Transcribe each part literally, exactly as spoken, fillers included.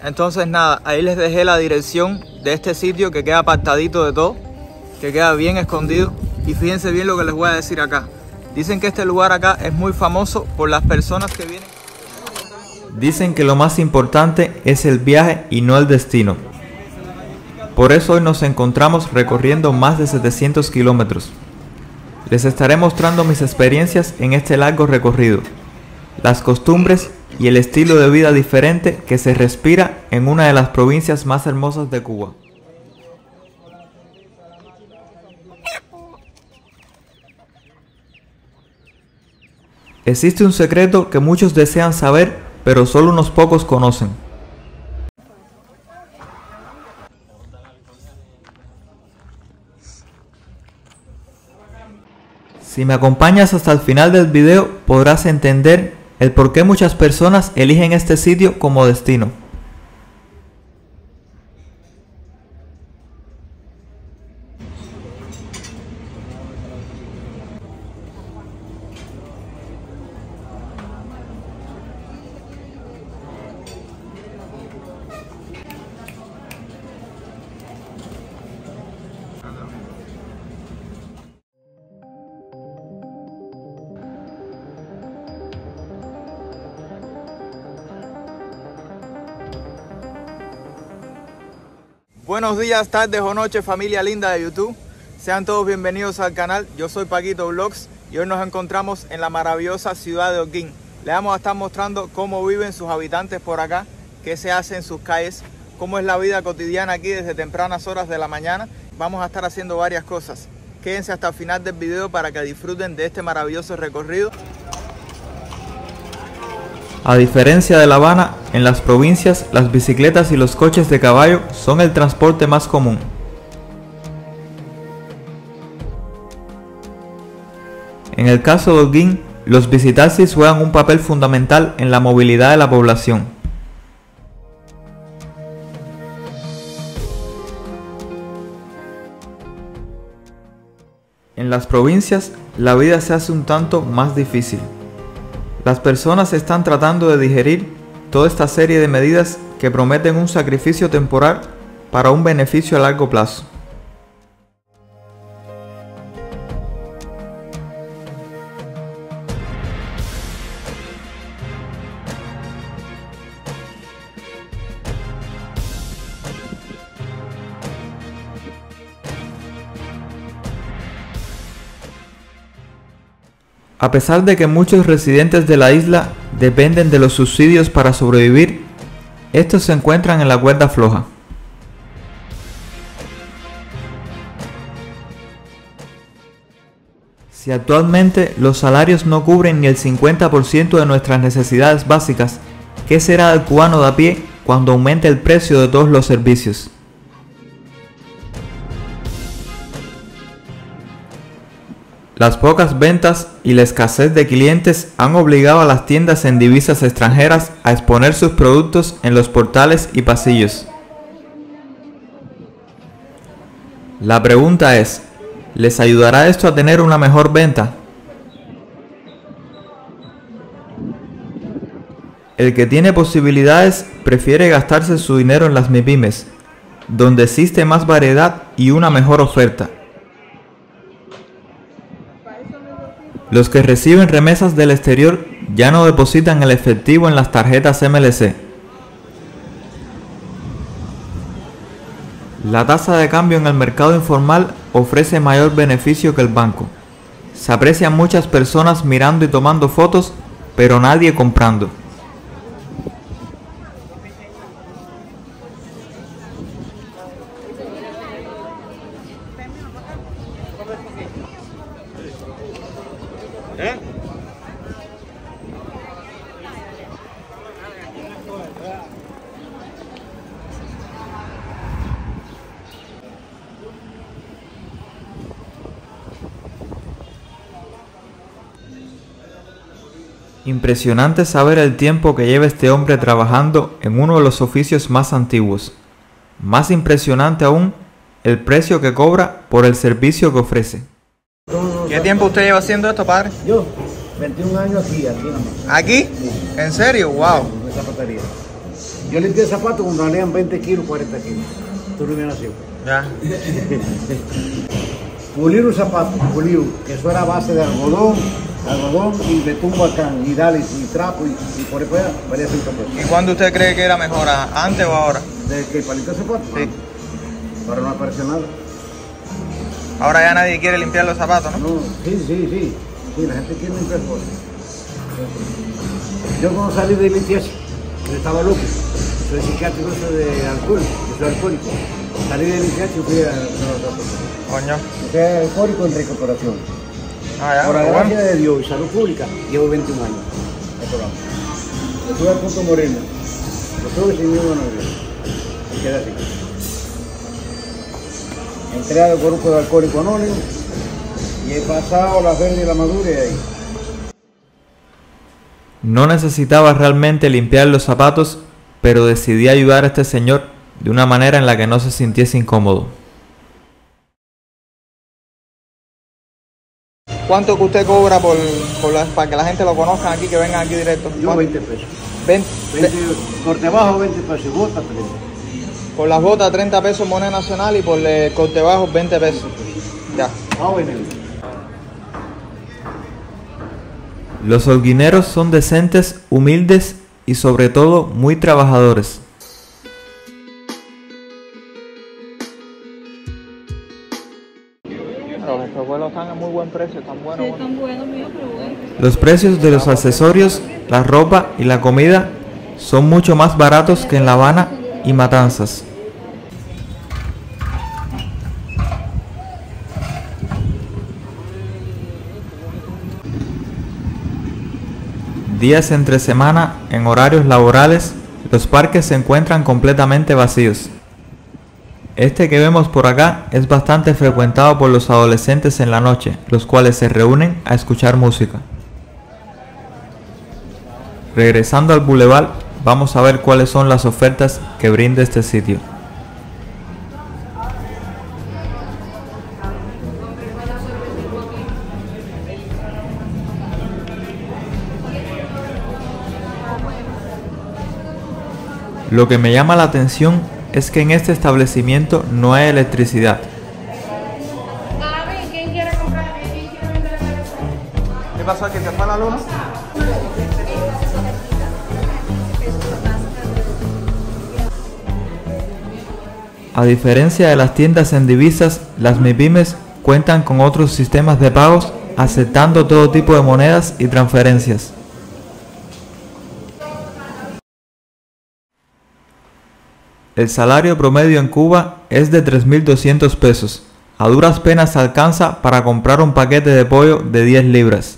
Entonces nada, ahí les dejé la dirección de este sitio que queda apartadito de todo, que queda bien escondido. Y fíjense bien lo que les voy a decir acá. Dicen que este lugar acá es muy famoso por las personas que vienen. Dicen que lo más importante es el viaje y no el destino. Por eso hoy nos encontramos recorriendo más de setecientos kilómetros. Les estaré mostrando mis experiencias en este largo recorrido, las costumbres y el estilo de vida diferente que se respira en una de las provincias más hermosas de Cuba. Existe un secreto que muchos desean saber, pero solo unos pocos conocen. Si me acompañas hasta el final del video, podrás entender el por qué muchas personas eligen este sitio como destino. Buenos días, tardes o noches, familia linda de YouTube. Sean todos bienvenidos al canal. Yo soy Paquito Vlogs y hoy nos encontramos en la maravillosa ciudad de Holguín. Le vamos a estar mostrando cómo viven sus habitantes por acá, qué se hace en sus calles, cómo es la vida cotidiana aquí desde tempranas horas de la mañana. Vamos a estar haciendo varias cosas. Quédense hasta el final del video para que disfruten de este maravilloso recorrido. A diferencia de La Habana, en las provincias las bicicletas y los coches de caballo son el transporte más común. En el caso de Holguín, los bicitaxis juegan un papel fundamental en la movilidad de la población. En las provincias, la vida se hace un tanto más difícil. Las personas están tratando de digerir toda esta serie de medidas que prometen un sacrificio temporal para un beneficio a largo plazo. A pesar de que muchos residentes de la isla dependen de los subsidios para sobrevivir, estos se encuentran en la cuerda floja. Si actualmente los salarios no cubren ni el cincuenta por ciento de nuestras necesidades básicas, ¿qué será del cubano de a pie cuando aumente el precio de todos los servicios? Las pocas ventas y la escasez de clientes han obligado a las tiendas en divisas extranjeras a exponer sus productos en los portales y pasillos. La pregunta es, ¿les ayudará esto a tener una mejor venta? El que tiene posibilidades prefiere gastarse su dinero en las MIPYMES, donde existe más variedad y una mejor oferta. Los que reciben remesas del exterior ya no depositan el efectivo en las tarjetas M L C. La tasa de cambio en el mercado informal ofrece mayor beneficio que el banco. Se aprecian muchas personas mirando y tomando fotos, pero nadie comprando. ¿Eh? Impresionante saber el tiempo que lleva este hombre trabajando en uno de los oficios más antiguos. Más impresionante aún, el precio que cobra por el servicio que ofrece. ¿Qué tiempo usted lleva haciendo esto, padre? Yo, veintiún años aquí, aquí nomás. ¿Aquí? Sí. ¿En serio? ¡Wow! En esa zapatería. Yo limpié zapatos cuando valían veinte kilos, cuarenta kilos. Tú no hubieras sido. Ya. Pulir un zapato, pulir, que eso era a base de algodón, algodón y betún bacán, y dale, y trapo, y, y por ahí fuera, valía cinco pesos. ¿Y cuándo usted cree que era mejor, antes o ahora? ¿De qué? ¿Para limpiar zapatos? Sí. Ahora no aparece nada. Ahora ya nadie quiere limpiar los zapatos, ¿no? No, sí, sí, sí. Sí, la gente quiere limpiar cosas. Yo cuando salí de limpieza, yo estaba loco. Soy psiquiátrico de alcohol, yo soy alcohólico. Salí de limpieza y fui a la Coño. Soy alcohólico en recuperación. Ah, ya, Por la bueno. gracia de Dios y salud pública, llevo veintiún años. Estuve al punto moreno. Lo tuve sin ninguna novia. Y quedé así. Entré al grupo de Alcohólicos Anónimos y he pasado la verde y la madura y ahí. No necesitaba realmente limpiar los zapatos, pero decidí ayudar a este señor de una manera en la que no se sintiese incómodo. ¿Cuánto que usted cobra por, por la, para que la gente lo conozca aquí, que vengan aquí directo? Yo veinte pesos. veinte, veinte, corte bajo veinte pesos y bota treinta. Por las botas treinta pesos moneda nacional y por el corte bajo veinte pesos. Ya. Bajo y negro. Los holguineros son decentes, humildes y sobre todo muy trabajadores. Los espejuelos están a muy buen precio, están buenos. Sí, están buenos, mío, pero bueno. Los precios de los accesorios, la ropa y la comida son mucho más baratos que en La Habana y Matanzas. Días entre semana, en horarios laborales, los parques se encuentran completamente vacíos. Este que vemos por acá es bastante frecuentado por los adolescentes en la noche, los cuales se reúnen a escuchar música. Regresando al bulevar, vamos a ver cuáles son las ofertas que brinda este sitio. Lo que me llama la atención es que en este establecimiento no hay electricidad. ¿Qué pasó aquí? ¿Se fue la luna? A diferencia de las tiendas en divisas, las MIPYMES cuentan con otros sistemas de pagos, aceptando todo tipo de monedas y transferencias. El salario promedio en Cuba es de tres mil doscientos pesos. A duras penas alcanza para comprar un paquete de pollo de diez libras.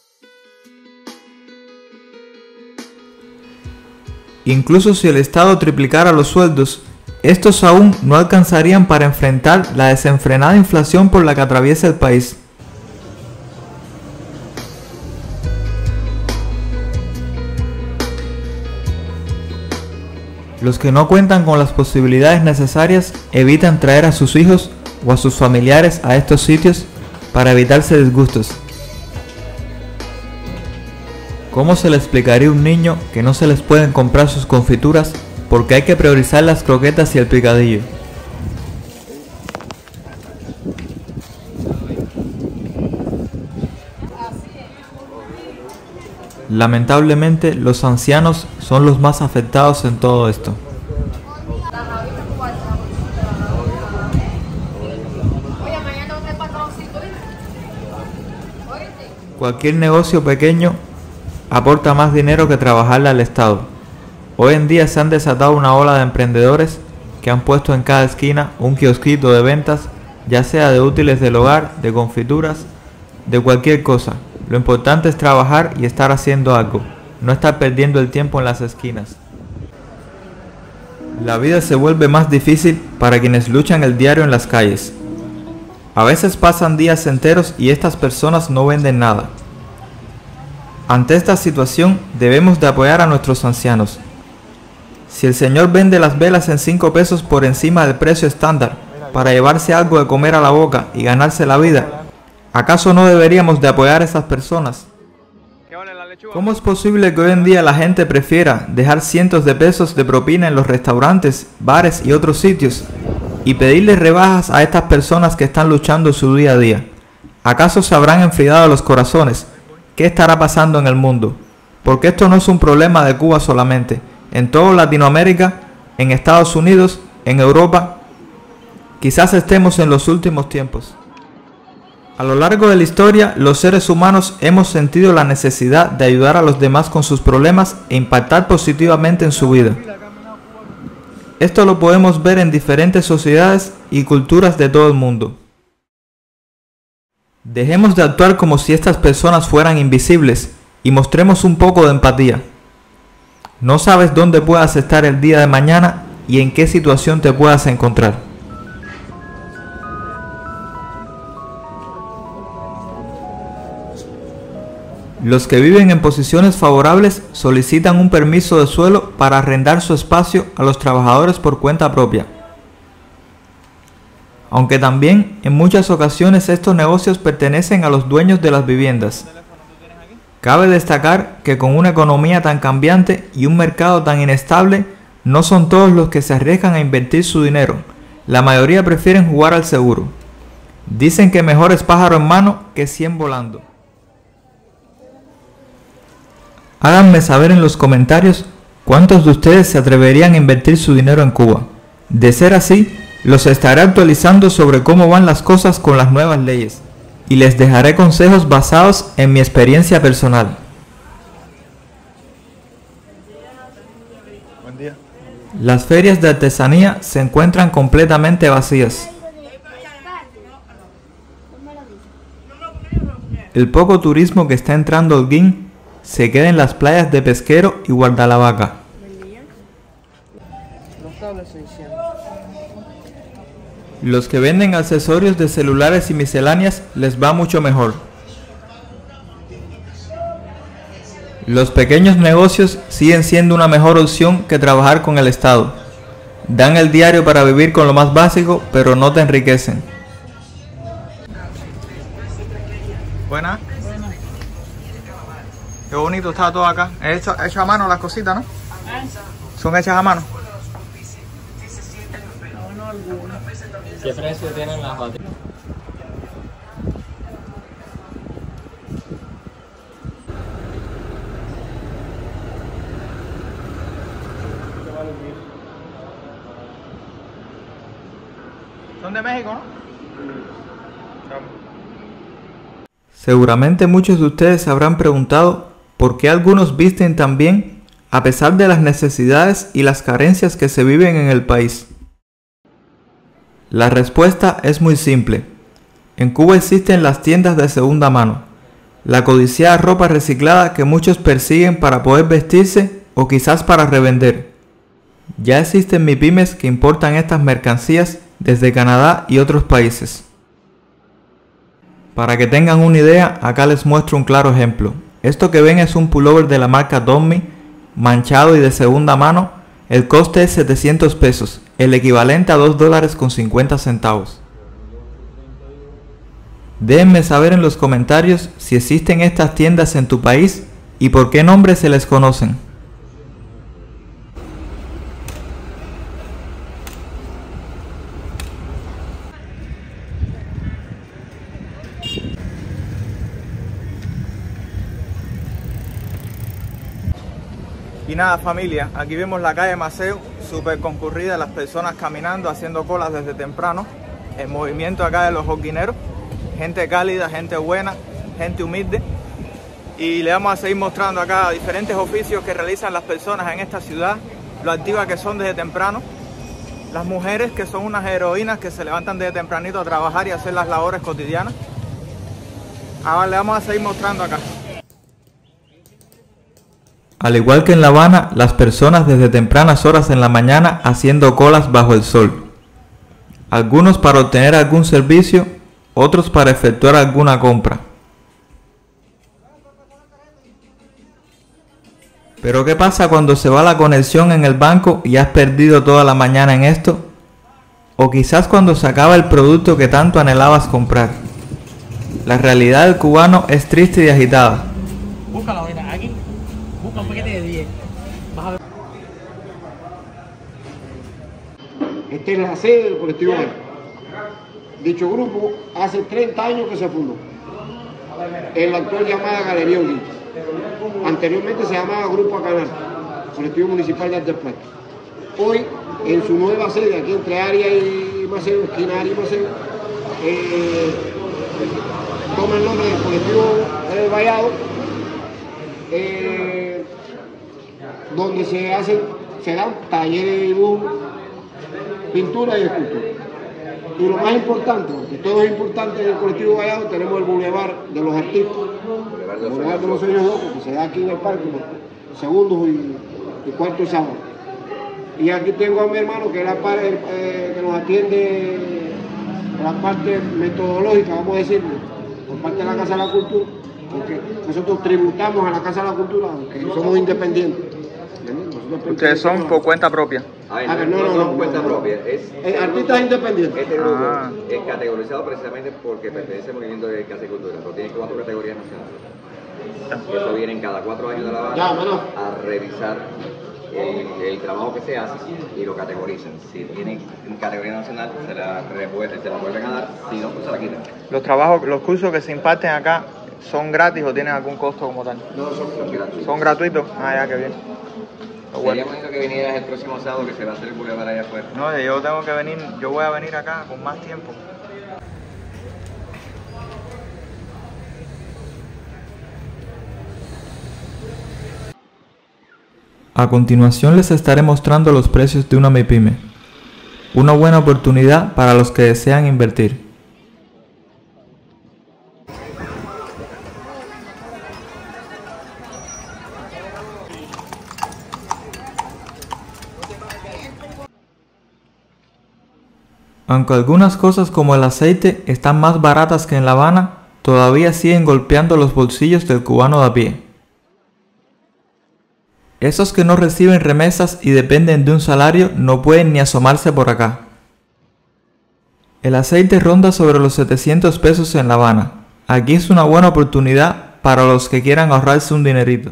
Incluso si el Estado triplicara los sueldos, estos aún no alcanzarían para enfrentar la desenfrenada inflación por la que atraviesa el país. Los que no cuentan con las posibilidades necesarias evitan traer a sus hijos o a sus familiares a estos sitios para evitarse disgustos. ¿Cómo se le explicaría a un niño que no se les pueden comprar sus confituras porque hay que priorizar las croquetas y el picadillo? Lamentablemente, los ancianos son los más afectados en todo esto. Cualquier negocio pequeño aporta más dinero que trabajarle al Estado. Hoy en día se han desatado una ola de emprendedores que han puesto en cada esquina un kiosquito de ventas, ya sea de útiles del hogar, de confituras, de cualquier cosa. Lo importante es trabajar y estar haciendo algo, no estar perdiendo el tiempo en las esquinas. La vida se vuelve más difícil para quienes luchan el diario en las calles. A veces pasan días enteros y estas personas no venden nada. Ante esta situación debemos de apoyar a nuestros ancianos. Si el señor vende las velas en cinco pesos por encima del precio estándar para llevarse algo de comer a la boca y ganarse la vida, ¿acaso no deberíamos de apoyar a esas personas? ¿Qué vale la lechuga? ¿Cómo es posible que hoy en día la gente prefiera dejar cientos de pesos de propina en los restaurantes, bares y otros sitios y pedirles rebajas a estas personas que están luchando su día a día? ¿Acaso se habrán enfriado los corazones? ¿Qué estará pasando en el mundo? Porque esto no es un problema de Cuba solamente. En toda Latinoamérica, en Estados Unidos, en Europa, quizás estemos en los últimos tiempos. A lo largo de la historia, los seres humanos hemos sentido la necesidad de ayudar a los demás con sus problemas e impactar positivamente en su vida. Esto lo podemos ver en diferentes sociedades y culturas de todo el mundo. Dejemos de actuar como si estas personas fueran invisibles y mostremos un poco de empatía. No sabes dónde puedas estar el día de mañana y en qué situación te puedas encontrar. Los que viven en posiciones favorables solicitan un permiso de suelo para arrendar su espacio a los trabajadores por cuenta propia. Aunque también en muchas ocasiones estos negocios pertenecen a los dueños de las viviendas. Cabe destacar que con una economía tan cambiante y un mercado tan inestable, no son todos los que se arriesgan a invertir su dinero. La mayoría prefieren jugar al seguro. Dicen que mejor es pájaro en mano que cien volando. Háganme saber en los comentarios cuántos de ustedes se atreverían a invertir su dinero en Cuba. De ser así, los estaré actualizando sobre cómo van las cosas con las nuevas leyes y les dejaré consejos basados en mi experiencia personal. Buen día. Las ferias de artesanía se encuentran completamente vacías. El poco turismo que está entrando a Holguín se queda en las playas de Pesquero y Guardalavaca. Los que venden accesorios de celulares y misceláneas les va mucho mejor. Los pequeños negocios siguen siendo una mejor opción que trabajar con el Estado. Dan el diario para vivir con lo más básico, pero no te enriquecen. Buenas. Qué bonito está todo acá. Es hecho, hecho a mano las cositas, ¿no? Son hechas a mano. ¿Qué precio tienen las baterías? Son de México, ¿no? Seguramente muchos de ustedes se habrán preguntado por qué algunos visten tan bien a pesar de las necesidades y las carencias que se viven en el país. La respuesta es muy simple. En Cuba existen las tiendas de segunda mano, la codiciada ropa reciclada que muchos persiguen para poder vestirse o quizás para revender. Ya existen MIPYMES que importan estas mercancías desde Canadá y otros países. Para que tengan una idea, acá les muestro un claro ejemplo. Esto que ven es un pullover de la marca Tommy, manchado y de segunda mano. El coste es setecientos pesos, el equivalente a dos dólares con cincuenta centavos. Déjenme saber en los comentarios si existen estas tiendas en tu país y por qué nombre se les conocen. Y nada, familia, aquí vemos la calle Maceo, súper concurrida, las personas caminando, haciendo colas desde temprano. El movimiento acá de los holguineros, gente cálida, gente buena, gente humilde. Y le vamos a seguir mostrando acá diferentes oficios que realizan las personas en esta ciudad, lo activas que son desde temprano. Las mujeres que son unas heroínas que se levantan desde tempranito a trabajar y hacer las labores cotidianas. Ahora le vamos a seguir mostrando acá. Al igual que en La Habana, las personas desde tempranas horas en la mañana haciendo colas bajo el sol. Algunos para obtener algún servicio, otros para efectuar alguna compra. Pero ¿qué pasa cuando se va la conexión en el banco y has perdido toda la mañana en esto? O quizás cuando se acaba el producto que tanto anhelabas comprar. La realidad del cubano es triste y agitada. Búscalo, mira, aquí. Esta es la sede del colectivo Vallado. Dicho grupo hace treinta años que se fundó en la actual llamada Galería Olguín. Anteriormente se llamaba Grupo Acanal, colectivo municipal de Artes Plásticas. Hoy, en su nueva sede, aquí entre Arias y Maceo, esquina Arias y Maceo, eh, toma el nombre del colectivo eh, Vallado, eh, donde se hacen, se dan talleres de dibujo, pintura y escultura. Y lo más importante, porque todo es importante en el colectivo Vallado, tenemos el Boulevard de los Artistas, el Boulevard de los Sueños Locos, que se da aquí en el parque, segundos y, y cuarto sábado. Y aquí tengo a mi hermano que, la, eh, que nos atiende la parte metodológica, vamos a decirlo, por parte de la Casa de la Cultura, porque nosotros tributamos a la Casa de la Cultura, aunque somos independientes. Ustedes son por cuenta propia. A ver, A ver, no, no, no, no, son no, cuenta no. propia. Es, Eh, artistas independientes. este grupo Ah. es categorizado precisamente porque pertenece al movimiento de Casa y Cultura, pero tiene cuatro categorías nacionales. Y eso vienen cada cuatro años de La Habana Ya, mano. a revisar el, el trabajo que se hace y lo categorizan. Si tienen categoría nacional, se la, revuelven, se la vuelven a dar, si no, pues se la quitan. Los trabajos, los cursos que se imparten acá, ¿son gratis o tienen algún costo como tal? No, son, son gratuitos. ¿Son gratuitos? Ah, ya, qué bien. Lo bueno. Sería bonito que vinieras el próximo sábado que se va a hacer el boulevard allá afuera. No, yo tengo que venir, yo voy a venir acá con más tiempo. A continuación les estaré mostrando los precios de una MIPYME, una buena oportunidad para los que desean invertir. Aunque algunas cosas como el aceite están más baratas que en La Habana, todavía siguen golpeando los bolsillos del cubano de a pie. Esos que no reciben remesas y dependen de un salario no pueden ni asomarse por acá. El aceite ronda sobre los setecientos pesos en La Habana. Aquí es una buena oportunidad para los que quieran ahorrarse un dinerito.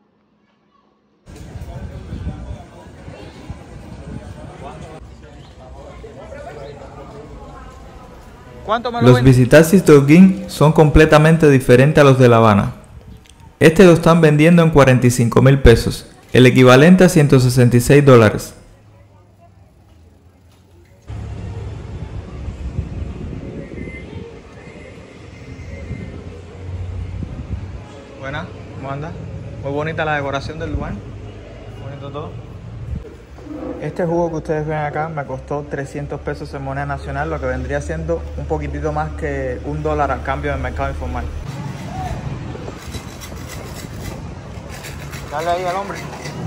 ¿Cuánto me lo Los venden? visitaxis de Holguín son completamente diferentes a los de La Habana. Este lo están vendiendo en cuarenta y cinco mil pesos, el equivalente a ciento sesenta y seis dólares. Buena, ¿cómo anda? Muy bonita la decoración del lugar. Bonito todo. Este jugo que ustedes ven acá me costó trescientos pesos en moneda nacional, lo que vendría siendo un poquitito más que un dólar al cambio del mercado informal. Dale ahí al hombre.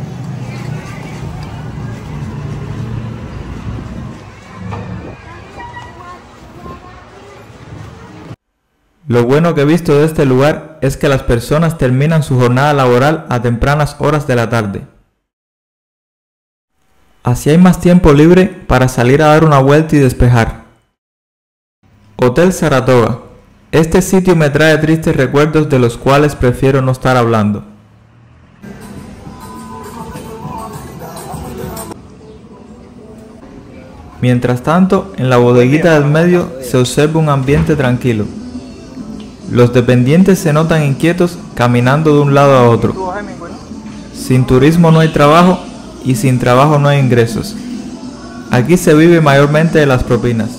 Lo bueno que he visto de este lugar es que las personas terminan su jornada laboral a tempranas horas de la tarde. Así hay más tiempo libre para salir a dar una vuelta y despejar. Hotel Saratoga. Este sitio me trae tristes recuerdos de los cuales prefiero no estar hablando. Mientras tanto, en la bodeguita del medio se observa un ambiente tranquilo. Los dependientes se notan inquietos caminando de un lado a otro. Sin turismo no hay trabajo y sin trabajo no hay ingresos. Aquí se vive mayormente de las propinas.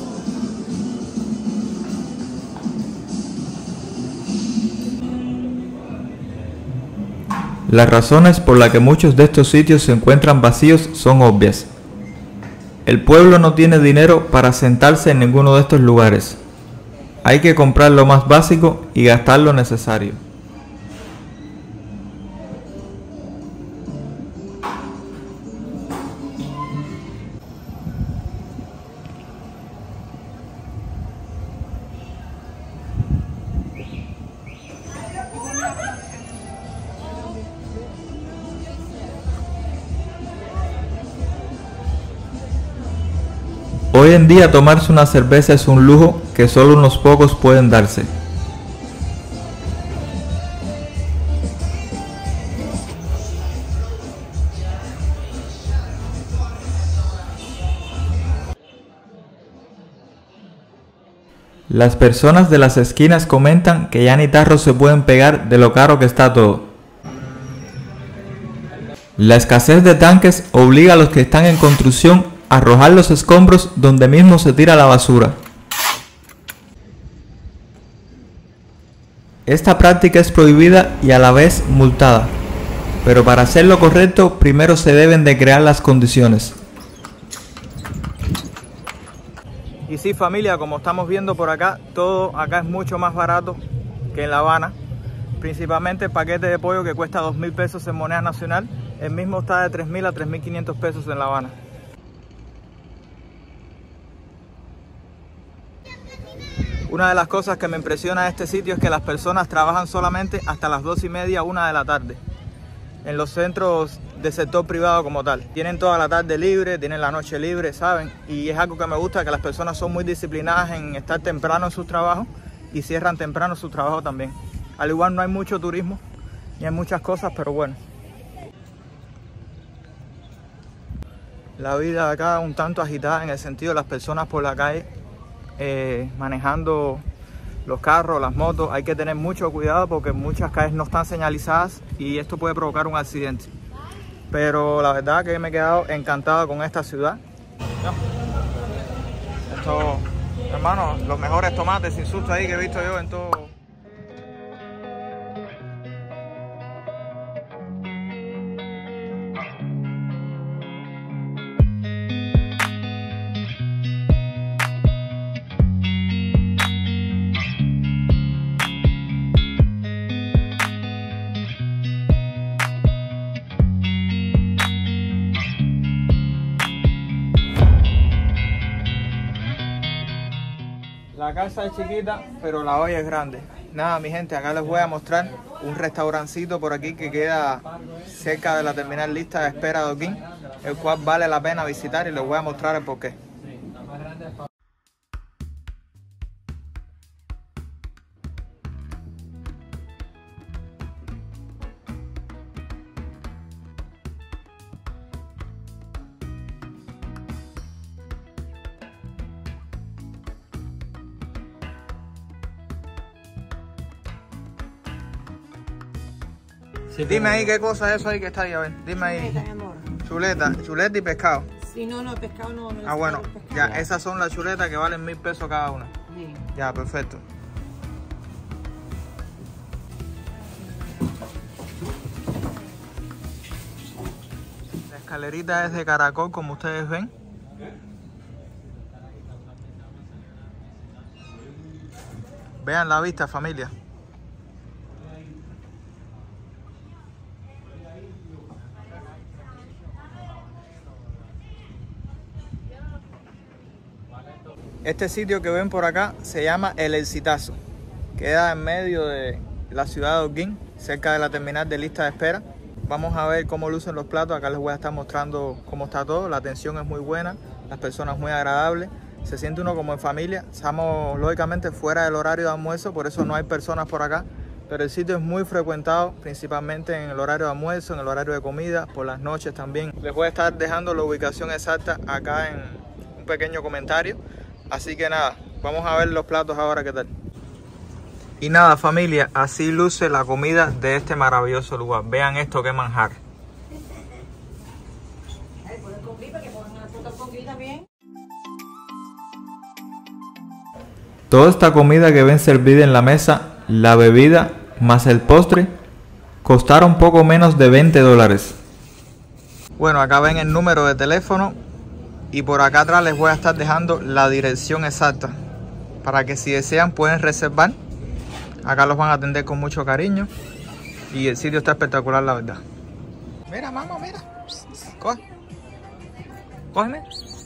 Las razones por las que muchos de estos sitios se encuentran vacíos son obvias. El pueblo no tiene dinero para sentarse en ninguno de estos lugares. Hay que comprar lo más básico y gastar lo necesario. Hoy en día tomarse una cerveza es un lujo que solo unos pocos pueden darse. Las personas de las esquinas comentan que ya ni tarros se pueden pegar de lo caro que está todo. La escasez de tanques obliga a los que están en construcción a arrojar los escombros donde mismo se tira la basura. Esta práctica es prohibida y a la vez multada, pero para hacerlo correcto primero se deben de crear las condiciones. Y sí, familia, como estamos viendo por acá, todo acá es mucho más barato que en La Habana. Principalmente el paquete de pollo, que cuesta dos mil pesos en moneda nacional, el mismo está de tres mil a tres mil quinientos pesos en La Habana. Una de las cosas que me impresiona de este sitio es que las personas trabajan solamente hasta las dos y media, una de la tarde. En los centros del sector privado como tal. Tienen toda la tarde libre, tienen la noche libre, ¿saben? Y es algo que me gusta, que las personas son muy disciplinadas en estar temprano en sus trabajos y cierran temprano su trabajo también. Al igual no hay mucho turismo ni hay muchas cosas, pero bueno. La vida de acá un tanto agitada en el sentido de las personas por la calle eh, manejando los carros, las motos. Hay que tener mucho cuidado porque muchas calles no están señalizadas y esto puede provocar un accidente. Pero la verdad que me he quedado encantado con esta ciudad. Esto, hermano, los mejores tomates sin susto ahí que he visto yo en todo. La casa es chiquita, pero la olla es grande. Nada, mi gente, acá les voy a mostrar un restaurancito por aquí que queda cerca de la terminal lista de espera de Holguín, el cual vale la pena visitar y les voy a mostrar el porqué. Sí, dime ahí qué cosa es eso ahí que está ahí, a ver, dime ahí. Chuleta, mi amor. Chuleta, chuleta y pescado. Sí, no, no, pescado no. no Ah, bueno, pescado. ya, esas son las chuletas que valen mil pesos cada una. Sí. Ya, perfecto. La escalerita es de caracol, como ustedes ven. Vean la vista, familia. Este sitio que ven por acá se llama El Exitazo. Queda en medio de la ciudad de Holguín, cerca de la terminal de lista de espera. Vamos a ver cómo lucen los platos. Acá les voy a estar mostrando cómo está todo. La atención es muy buena, las personas muy agradables. Se siente uno como en familia. Estamos lógicamente fuera del horario de almuerzo, por eso no hay personas por acá. Pero el sitio es muy frecuentado, principalmente en el horario de almuerzo, en el horario de comida, por las noches también. Les voy a estar dejando la ubicación exacta acá en un pequeño comentario. Así que nada, vamos a ver los platos ahora qué tal. Y nada, familia, así luce la comida de este maravilloso lugar. Vean esto, qué manjar. Toda esta comida que ven servida en la mesa, la bebida más el postre, costaron poco menos de veinte dólares. Bueno, acá ven el número de teléfono y por acá atrás les voy a estar dejando la dirección exacta para que si desean pueden reservar. Acá los van a atender con mucho cariño y el sitio está espectacular, la verdad. Mira, mamá, mira. Coge. Cógeme.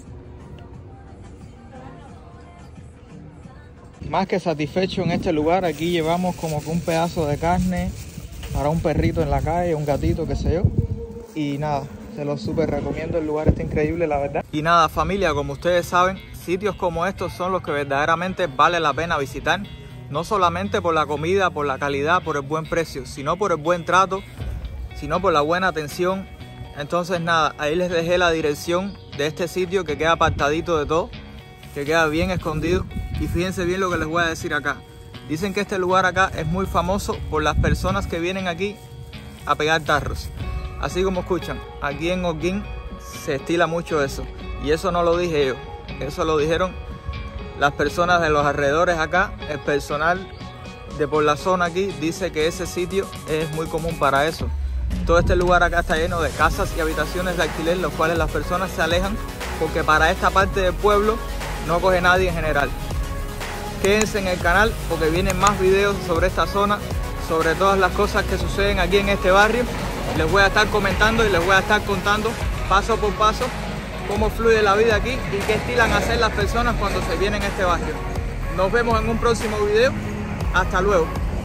Más que satisfecho en este lugar. Aquí llevamos como que un pedazo de carne para un perrito en la calle, un gatito, qué sé yo. Y nada, se los súper recomiendo, el lugar está increíble, la verdad. Y nada, familia, como ustedes saben, sitios como estos son los que verdaderamente vale la pena visitar. No solamente por la comida, por la calidad, por el buen precio, sino por el buen trato, sino por la buena atención. Entonces nada, ahí les dejé la dirección de este sitio que queda apartadito de todo, que queda bien escondido. y fíjense bien lo que les voy a decir acá. Dicen que este lugar acá es muy famoso por las personas que vienen aquí a pegar tarros. Así como escuchan, aquí en Holguín se estila mucho eso. Y eso no lo dije yo, eso lo dijeron las personas de los alrededores acá. El personal de por la zona aquí dice que ese sitio es muy común para eso. Todo este lugar acá está lleno de casas y habitaciones de alquiler, los cuales las personas se alejan porque para esta parte del pueblo no coge nadie en general. Quédense en el canal porque vienen más videos sobre esta zona, sobre todas las cosas que suceden aquí en este barrio. Les voy a estar comentando y les voy a estar contando paso por paso cómo fluye la vida aquí y qué estilan hacer las personas cuando se vienen a este barrio. Nos vemos en un próximo video. Hasta luego.